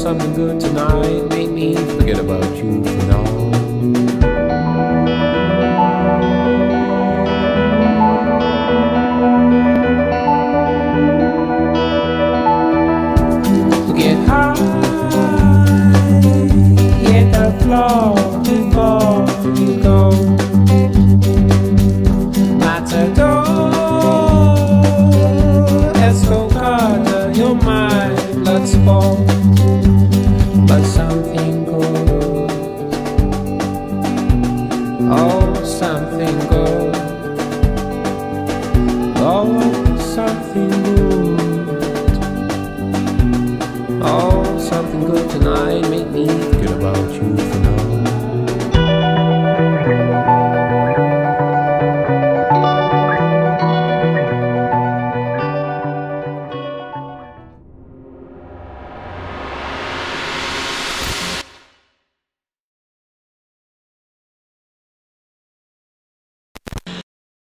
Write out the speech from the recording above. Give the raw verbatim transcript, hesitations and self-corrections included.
something good tonight. Make me forget about you for now. Get high, hit the floor before you go. Matador, Escocada, you're my blood sport. But something good, oh something good, oh something good. Oh, something good tonight, make me